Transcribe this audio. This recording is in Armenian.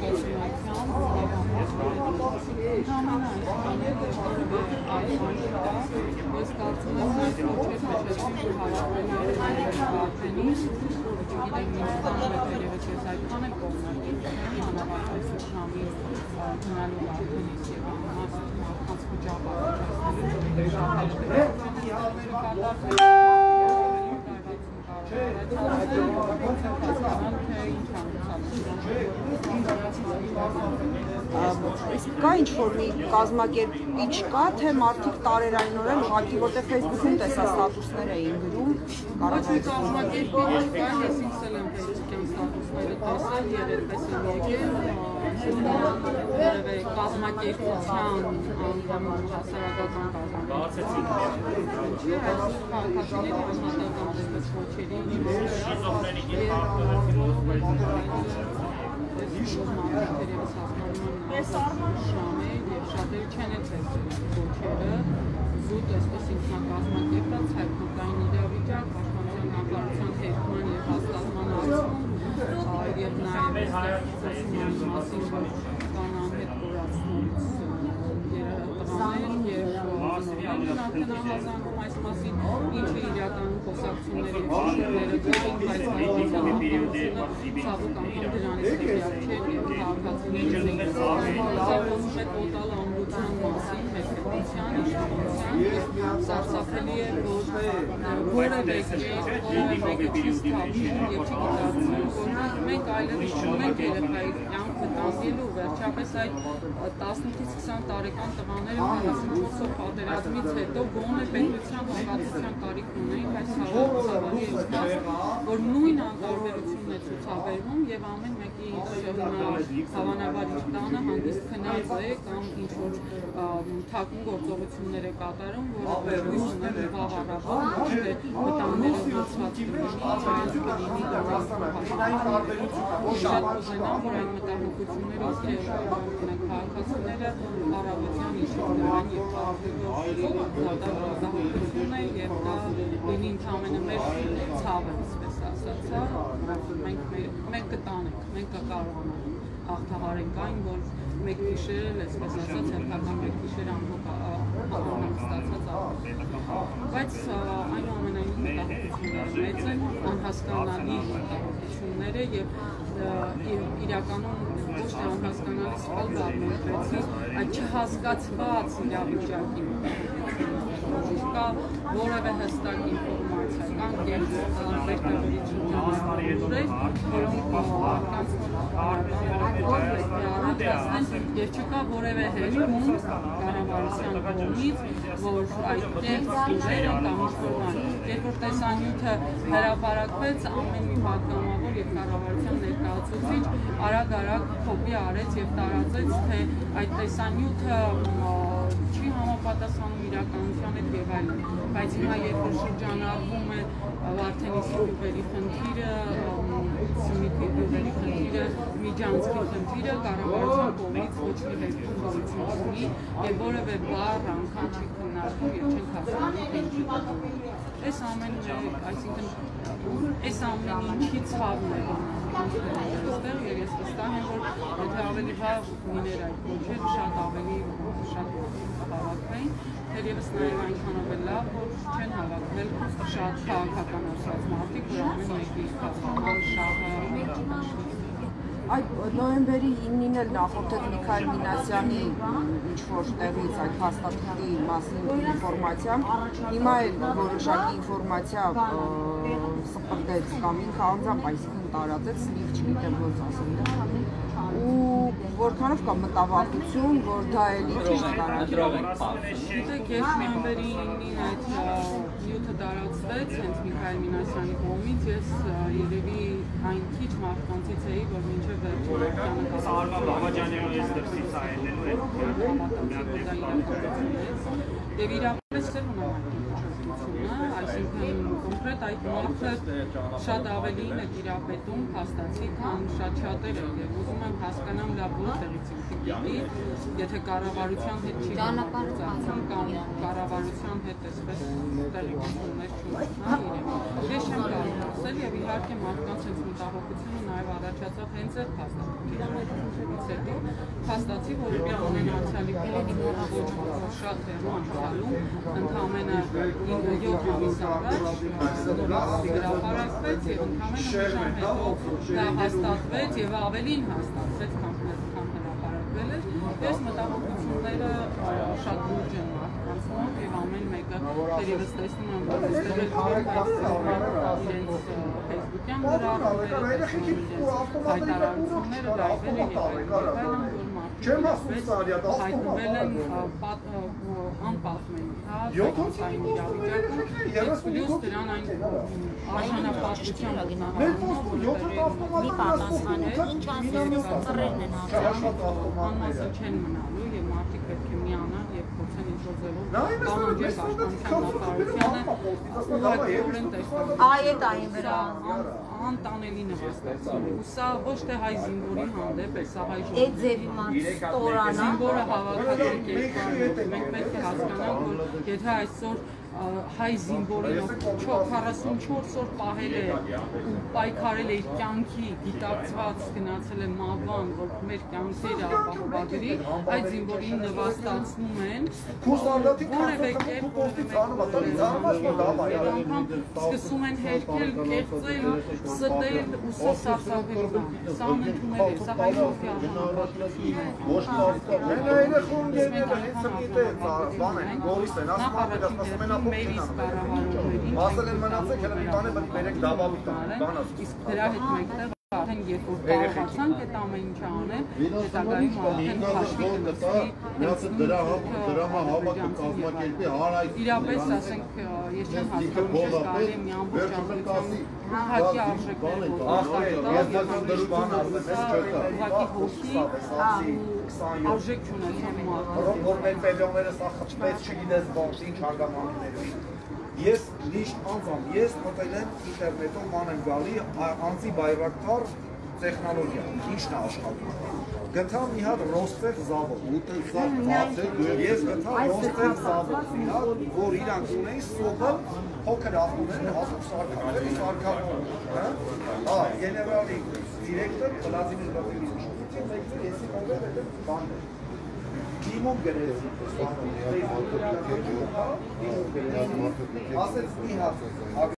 Կա ինչ-որ մի կազմակերպիչ կա, թե մարդիկ տարերայնորեն ուղղակի որտեղ Facebook-ում տեսա ստատուսներ էին գրում, Ոչ մի կազմակերպիչ կա, ես ինքս էլ եմ Facebook-յան ստատուսները տեսել եւ այդպես եմ եկել, որևէ կազմակերպության անդամ հասարակական կազմակերպություն։ Չէ, այսօր քաղաքացիների անհատական դեպս ոչերի շամեր և շատերը չեն է տեսել ոչերը, զուտ այսպես ինքնակազմակերպած հայտնական իրավիճակ, պաշտպանության նախարարության հերթման և հաստատման ակցում և նաև ստեղծման մասին, որ կանան հետ կորացնորից տղաներ և ծնողներն արդեն ահազանգում այս մասին, ինչը իրականում խոսակցությունների շուշուրները կային, բայց հայտնականությունը ցավոք անգամ դրանից հետիակ չէր և քաղաքացիների զարգացում է տոտալ ամրության մասին, մեծության, իշխանության և սարսափելի է, որ որևէ մեկը չի սթափում և չի գիտակցում, որ մենք այլևս չունենք երեխայի կյանք վտանգելու, վերջապես այդ 18-20 տարեկան տղաները 44-ով պատերազմից հետո գոնե պետության հողացության կարիք ունեին, բայց ցավալի է զգաց, որ նույն անտարբերությունն է ցուցաբերվում և ամեն մեկի հավանաբար իր տանը հանգիստ քնած է կամ ինչ-որ թաքուն գործողություններ է կատարում, որը լույս ուներ վաղ առավոտ, ոչ թե վտանգները լցված կլինի, բայց կլինի շատ կուզենամ, որ այն մտահոգությունները քաղաքացիները առավոտյան իշող դրան և մտահոգություն է և դա լինի ընդամենը մեր ցավը, այսպես ասած, մենք կտանենք, մենք կկարողանանք հաղթահարենք այն, որ մեկ գիշեր, այսպես ասած, հերթական մեկ գիշեր անհանգստացած բայց այնուամենայնիվ մտահոգությունները մեծ են, անհասկանալի մտահոգությունները և իրականում ոչ թե անհասկանալի սխալ բառնորոշեցի, այդ չհասկացված իրավիճակի կա որևէ հստակ ինֆորմացիա, կան կեղծ վերջնավորություններ, որոնք մարդկանց և չկա որևէ հերքում կառավարության կողմից, որ այդ կեղծ ուժերը կամ ինչ-որ երբ որ տեսանյութը հրապարակվեց, ամեն մի պատգամավոր և կառավարության ներկայացուցիչ արագ-արագ կոպի արեց և տարածեց, թե այդ տեսանյութը չի համապատասխանում իրականության հետ և այլն, բայց հիմա երբ որ շրջանառվում է Վարդենիսի գյուղերի խնդիրը, Սյունիքի գյուղերի խնդիրը, Միջանցքի խնդիրը կառավարության կողմից ոչ մի հերթում գոյություն չունի և որևէ բառ անգամ չի քննարկվում և չենք հասկանում թե ինչի պատճառով։ Այս ամեն ինչի ցավն է այստեղ և ես վստահ եմ, որ եթե ավելի վաղ լիներ այդ ոչերը, շատ ավելի հավաքվեին, թերևս նաև այնքանով է լավ, որ չեն հավաքվել շատ քաղաքական ասած մարդիկ, որ ամեն մեկի քաղաքական շահը Այդ նոյեմբերի 9-ին էլ նախորդեց Միքայել Մինասյանի ինչ-որ տեղից այդ հաստատքի մասին ինֆորմացիան, հիմա էլ որոշակի ինֆորմացիա սպրդեց կամ ինքը անձամբ այսինքն տարածեց, սնիվ չգիտեմ ոնց ասել ու որքանով կա մտավախություն, որ դա էլի ճիշտ տարածվում է։ Գիտեք, երբ նոյեմբերի 9-ին այդ նյութը տարածվեց հենց Միքայել Մինասյանի կողմից, ես երևի այն քիչ մարդկանցից էի, որ մինչև վերջին և իրապես էր ունեմ այսինքն կոնկրետ այդ մարդը շատ ավելին է տիրապետում փաստացի, քան շատ շատերը և ուզում եմ հասկանամ լավ որտեղից ինքնի եթե կառավարության հետ չի գործակցում կամ կառավարության հետ այսպես տեղեկություններ չունենա իրեն։ Ես չեմ կարող ասել և իհարկե մարդկանց հենց մտահոգությունը նաև առաջացավ հենց այդ փաստաթղթերից հետո փաստացի, որ իր ամենացյալի շատ անցյալում ընդամենը 7 ամիս առաջ գրապարակվեց եւ ընդամենը մի ժամ հետո դա հաստատվեց եւ ավելին հաստատվեց, քան հրապարակվել էր։ Ես մտահոգությունները շատ լուրջ են մարդկանց մոտ եւ ամեն մեկը դերևս տեսնում եմ, որ այստեղ իրենց Facebook-յան գրառումները, հայտարարությունները, լայվերը եւ այլն, հայտնվել են անպատմեն, եւ պլյուս դրան այն արժանապատվության գնահատումով, մի պատասխանը ինչ ասում ծռերն են անմասն չեն մնալու եւ մարդիկ պետք է միանան եւ փորձեն ինչ-որ ձևով պահանջել պաշտպանության նախարարությանը ուղղակիորեն տեսնել այետային վրա անտանելի նվաստացում է, ու սա ոչ թե հայ զինվորի հանդեպ է, սա հայ այդ ձևի մարդ ստորանա զինվորը հավաքական կերպարով, մենք պետք է հասկանանք, որ եթե այսօր հայ զինվորին 44 օր պահել է ու պայքարել է իր կյանքի գիտակցված գնացել է մահվան, որ մեր կյանքերը ապահովագրի, այդ զինվորին նվաստացնում են որևէ կերպ անգամ սկսում են հերքել, կեղծել, ստել ու սա սարսափել, սա անընդունել է, սա հայ ժողովրդի արժանապատվություն է։ Մասել են մնացեք, հելը մի բան է, բերեք դավավի տան, իսկ դրա հետ մեկտեղ արդեն երբ որ կարողացանք այդ ամեն ինչը անել, հետագայում արդեն հաշվի կնստի իրապես, ասենք, ես չեմ հասկանում, ես կարելի եմ մի ամբողջ ամբողջություն հակի արժեքներ ուղղակի հոգի արժեք չունեցան մարդը որ մեր պելյոնները սա խճվեց, չգիտես ոնց, ինչ հարգամանքներով Ես լիշտ անձամբ, ես մտել եմ ինտերնետով ման եմ գալի անձի բայրակտար տեխնոլոգիա, ինչն է աշխատում։ Գտա մի հատ Ռոստեղ զավոդ, ես գտա Ռոստեղ զավոդ, որ իրանք ունեին սոբալ փոքր ավտոներ, հատուկ սարքավորել, սարքավորել, գեներալի դիրեկտոր Վլադիմիր Վլադիմիրովիչ, ես ոնց եմ բան Դիմում գրեցին, ասեց մի հատ